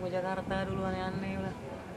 ke Jakarta dulu aneh-aneh lah.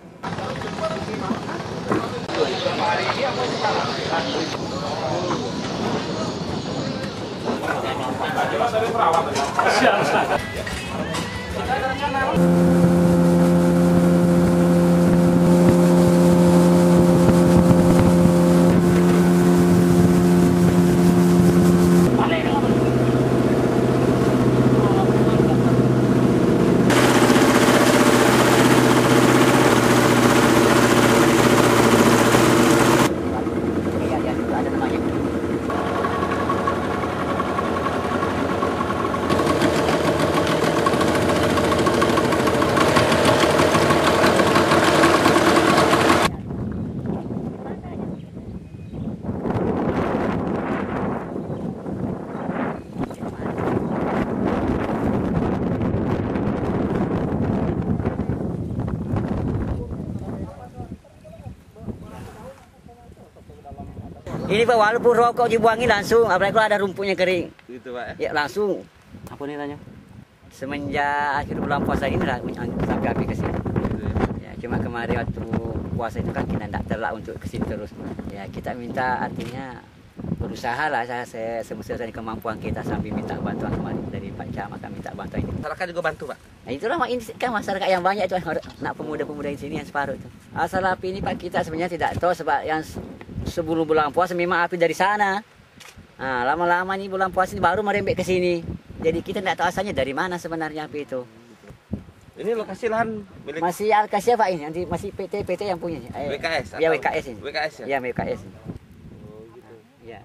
Ini Pak, walaupun rokok dibuangin langsung, apalagi kalau ada rumputnya kering. Gitu Pak. Ya langsung. Apa nih tanya? Semenjak akhir bulan puasa ini lah sampai api ke sini. Ya, cuma kemarin waktu puasa itu kan kita tidak terlak untuk ke sini terus. Ya kita minta artinya berusaha lah saya semestinya dari kemampuan kita sambil minta bantuan kemarin dari Pak Camat, kami minta bantuan ini. Masyarakat juga bantu Pak. Nah itulah ini kan masyarakat yang banyak itu nak pemuda-pemuda di sini yang separuh itu. Asal api ini Pak kita sebenarnya tidak tahu sebab yang sebelum bulan puasa memang api dari sana. Nah, lama-lama nih bulan puasa ini baru merembet ke sini. Jadi kita tidak tahu asalnya dari mana sebenarnya api itu. Ini lokasi lahan milik Masih Alkasia Pak ini, nanti masih PT yang punya. WKS. Ya WKS ini. WKS ya. Ya WKS. Oh gitu. Ya.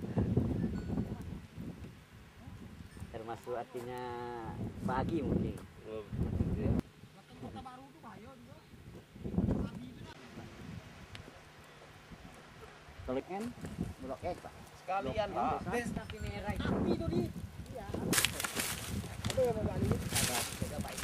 Termasuk artinya pagi mungkin. Oh, gitu ya. Blok S Pak. Sekalian Pak. Tapi merah itu. Api itu di. Iya. Ada yang mau balik? Ada. Coba Pak.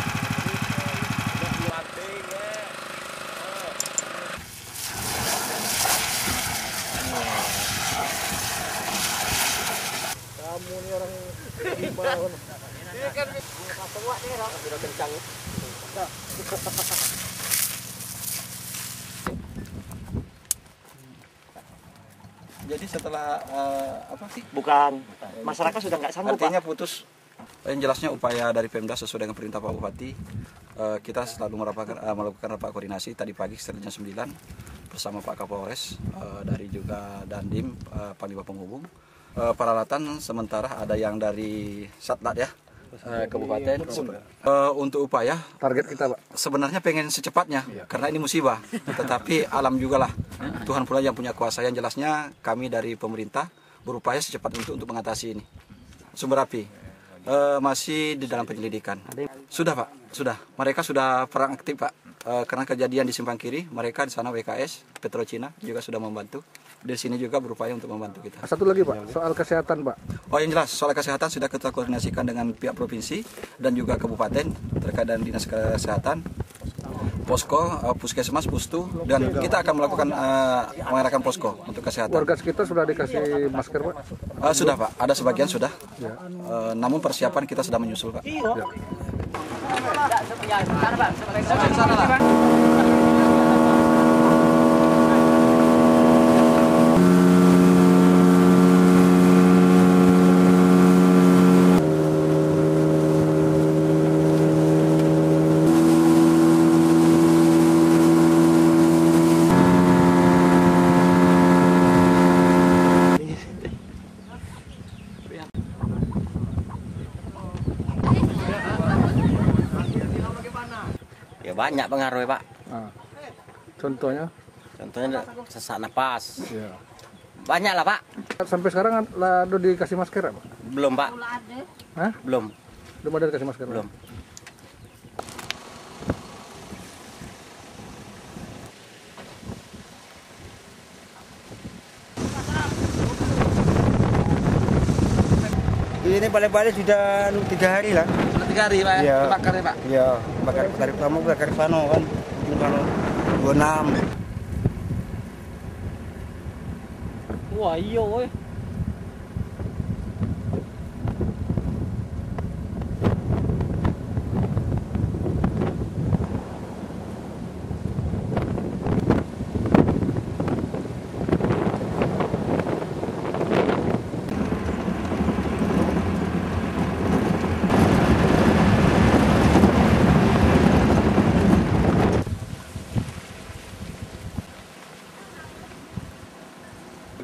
Kamu nih orang gimana? Ini kan Semua nih, Rok. sudah kencang. Jadi setelah apa sih? Bukan, masyarakat sudah nggak sanggup Artinya Pak. putus. Yang jelasnya upaya dari Pemda sesuai dengan perintah Pak Bupati, kita selalu melakukan rapat koordinasi tadi pagi sekitar jam 9 bersama Pak Kapolres, dari juga Dandim, Panglima Penghubung. Peralatan sementara ada yang dari Satlat ya, Kabupaten. Untuk upaya Target kita Pak. sebenarnya pengen secepatnya karena ini musibah, tetapi alam juga lah, Tuhan pula yang punya kuasa. Yang jelasnya kami dari pemerintah berupaya secepat untuk mengatasi ini. Sumber api masih di dalam penyelidikan. Sudah Pak, sudah. Mereka sudah perang aktif Pak, karena kejadian di simpang kiri, mereka di sana WKS Petrocina juga sudah membantu. Di sini juga berupaya untuk membantu kita. Satu lagi Pak, soal kesehatan Pak. Oh yang jelas, soal kesehatan sudah kita koordinasikan dengan pihak provinsi dan juga kabupaten terkait dengan dinas kesehatan, posko, puskesmas, pustu, dan kita akan melakukan mengarahkan posko untuk kesehatan. Warga sekitar sudah dikasih masker Pak? Sudah Pak, ada sebagian sudah. Namun persiapan kita sudah menyusul Pak. Ya. Ya banyak pengaruhnya Pak. Nah, contohnya? Contohnya sesak napas. Ya. Banyak lah Pak. Sampai sekarang lah udah dikasih masker Pak? Belum Pak. Hah? Belum. Belum ada dikasih masker? Belum. Ini balik-balik sudah 3 hari lah. 3 hari Pak, Iya. bakar ya Pak. Iya, bakar dari kamu bakar Vano kan. Vano 26. Wah iya woi.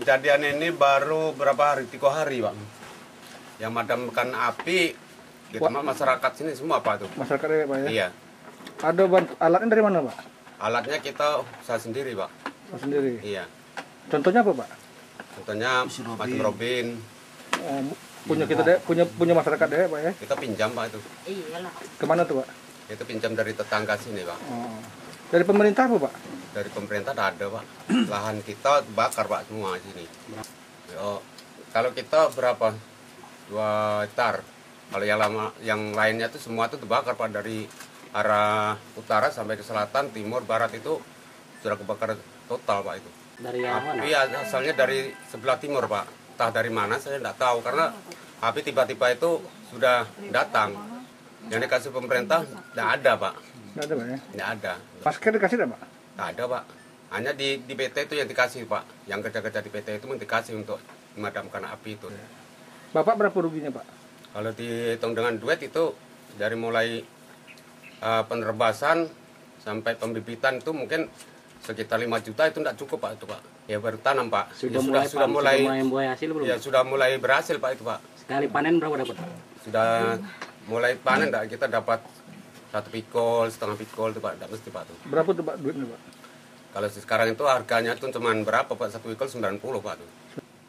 kejadian ini baru berapa hari, 3 hari Pak. Yang madamkan api, kita masyarakat sini semua Pak tuh. Masyarakat ya Pak ya? Iya. Ada alatnya dari mana Pak? Alatnya kita usaha sendiri Pak. Oh, sendiri? Iya. Contohnya apa Pak? Contohnya macam Robin. Oh, punya kita deh, punya masyarakat deh Pak ya? Kita pinjam Pak itu. Iyalah. Kemana tuh Pak? Itu pinjam dari tetangga sini Pak. Oh. Dari pemerintah apa Pak? Dari pemerintah tak ada Pak. Lahan kita bakar Pak semua di sini. Yo, kalau kita berapa? 2 hektar. Kalau yang lainnya itu semua itu terbakar Pak, dari arah utara sampai ke selatan, timur, barat itu sudah kebakar total Pak itu. Dari yang mana? Api asalnya dari sebelah timur Pak. Entah dari mana saya tidak tahu karena api tiba-tiba itu sudah datang. Yang dikasih pemerintah tidak ada Pak. Nggak ada Pak ya? Tidak ada. Masker dikasih nggak Pak? Tidak ada Pak. Hanya di PT itu yang dikasih Pak. Yang kerja-kerja di PT itu dikasih untuk memadamkan api itu. Bapak berapa ruginya Pak? Kalau dihitung dengan duit itu dari mulai penerbasan sampai pembibitan itu mungkin sekitar 5 juta itu tidak cukup Pak itu Pak. Ya baru tanam Pak. Sudah Ya, mulai membuah hasil belum? Ya sudah mulai berhasil Pak itu Pak. Sekali panen berapa dapat? Sudah mulai panen kita dapat 1 pikul, setengah pikul itu Pak, tidak mesti Pak tuh. Berapa tuh Pak duitnya Pak? Kalau sekarang itu harganya tuh cuman berapa Pak, 1 pikul 90 Pak tuh.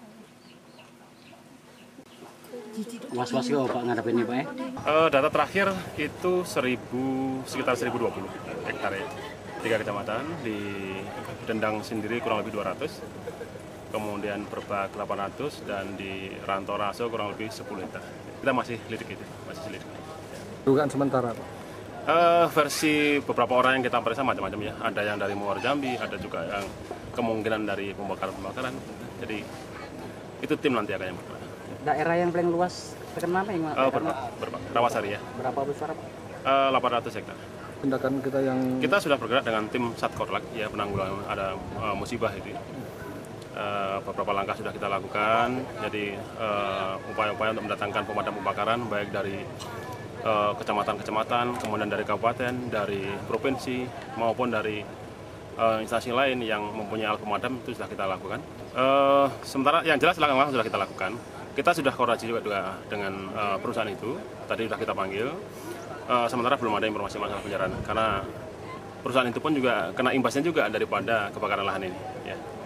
Was-was kok Pak ngadepin ini Pak ya? Data terakhir itu sekitar 1020 hektar ya. 3 kecamatan, di Dendang sendiri kurang lebih 200, kemudian Berbak 800, dan di Rantau Raso kurang lebih 10 hektar. Kita masih lidik itu, masih lidik. Dugaan sementara Pak? Versi beberapa orang yang kita periksa macam-macam ya. Ada yang dari Muar Jambi, ada juga yang kemungkinan dari pembakaran-pembakaran. Jadi itu tim nanti akan yang bergerak. Daerah yang paling luas terkena apa yang Berbak, Rawasari ya. berapa besar Pak? 800 hektar. Tindakan kita yang... Kita sudah bergerak dengan tim Satkorlak ya, penanggulangan ada musibah itu. Beberapa langkah sudah kita lakukan. Jadi upaya-upaya untuk mendatangkan pemadam kebakaran baik dari kecamatan-kecamatan, kemudian dari kabupaten, dari provinsi maupun dari instansi lain yang mempunyai alat pemadam itu sudah kita lakukan. Sementara yang jelas langkah-langkah sudah kita lakukan. Kita sudah koordinasi juga dengan perusahaan itu. Tadi sudah kita panggil. Sementara belum ada informasi masalah penjarahan karena perusahaan itu pun juga kena imbasnya juga daripada kebakaran lahan ini. Ya.